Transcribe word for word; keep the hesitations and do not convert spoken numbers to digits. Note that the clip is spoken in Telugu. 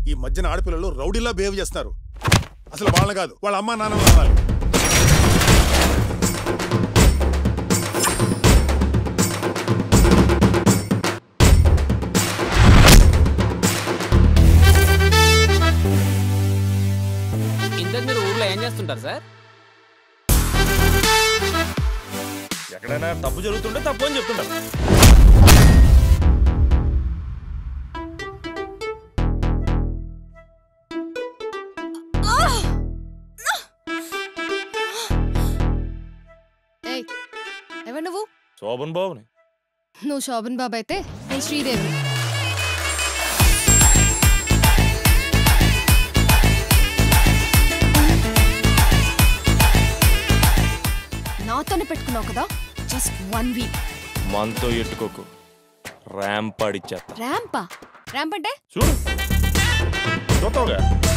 ఈ మధ్యన ఆడపిల్లలు రౌడీలా బిహేవ్ చేస్తారు. అసలు వాళ్ళని కాదు, వాళ్ళ అమ్మా నాన్న అనాలి. ఇంతకు మీరు ఊర్లో ఏం చేస్తుంటారు సార్? ఎక్కడైనా తప్పు జరుగుతుంటే తప్పు అని చెప్తుంటారు. ఎవరు నువ్వు? శోభన్ బాబుని. నువ్వు శోభన్ బాబు అయితే నేను శ్రీదేవి. నాతోనే పెట్టుకున్నావు కదా, జస్ట్ వన్ వీక్. మనతో ఎట్టుకోకు, ర్యాంప్ ఆడిచ్చేస్తా. ర్యాంపా? ర్యాంప్ అంటే చూడు చూస్తావుగా.